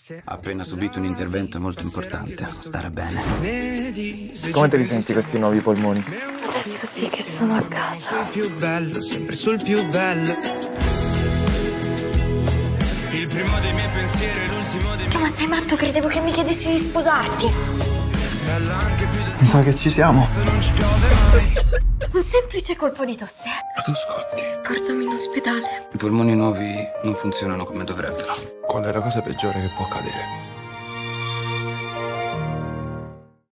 Ha appena subito un intervento molto importante. Starà bene. Come te li senti questi nuovi polmoni? Adesso sì che sono a casa. Più bello, sempre sul più bello. Il primo dei miei pensieri e l'ultimo dei miei... Ma sei matto? Credevo che mi chiedessi di sposarti. Mi sa che ci siamo. Non ci piove mai. Un semplice colpo di tosse. Ma tu scotti. Portami in ospedale. I polmoni nuovi non funzionano come dovrebbero. Qual è la cosa peggiore che può accadere?